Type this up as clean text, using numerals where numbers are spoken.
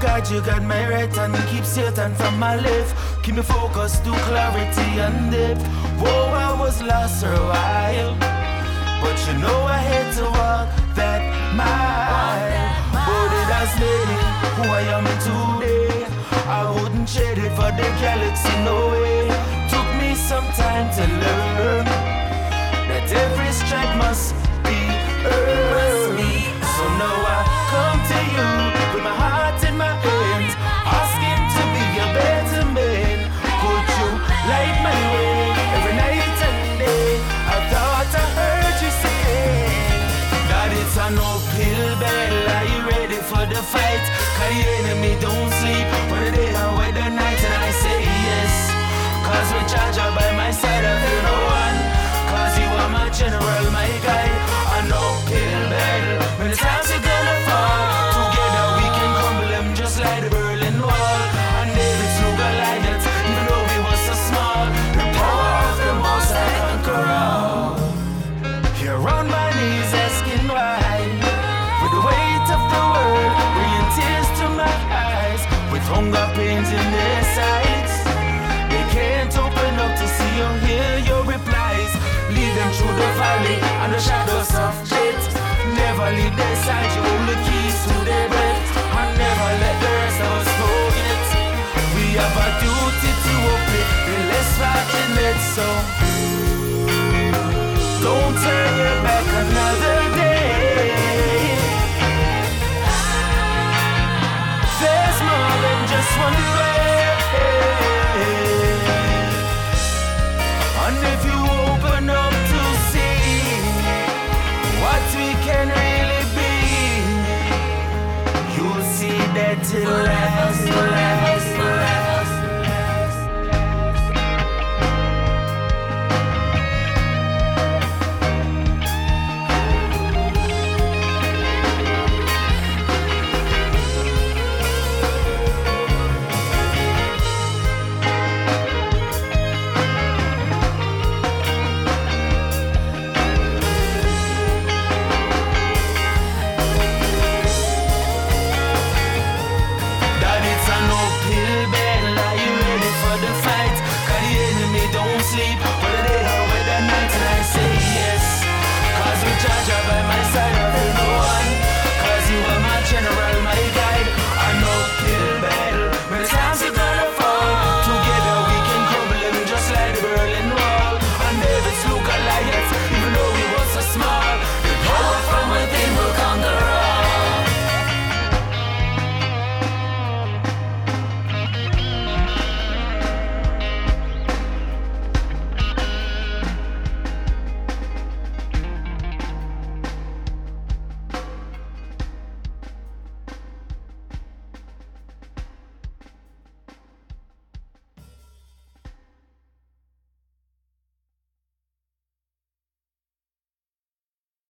God, you got my right and keep Satan from my left. Keep me focused to clarity and depth. Whoa, I was lost for a while, but you know I had to walk that mile. But it has made me who I am today. I wouldn't trade it for the galaxy, no way. Took me some time to learn that every strike must be earned. So now I come to you with my heart in my hands, asking to be a better man. Could you light my way every night and day? I thought I heard you say that it's an uphill battle. Are you ready for the fight? 'Cause the enemy don't sleep when the day and when the night. And I say yes, 'cause we charge up by my side. I feel no one, 'cause you are my general, my guide. An uphill battle, when the times are gonna fall. Together we can crumble them just like the Berlin Wall. And David slew Goliath, even though he was so small. The power of the Most High conquer all. Here on my knees asking why, with the weight of the world bringing tears to my eyes, with hunger pains in their sights. They can't open up to see or hear your replies. Lead them through the valley and the shadows of death. Never leave their side, you hold the keys to their breath. And never let the rest of us forget. We have a duty to open the less fortunate, so don't turn your back another day. There's more than just one way. And if you open up to see what we can really be, you'll see that it lasts, lasts, lasts. Sleep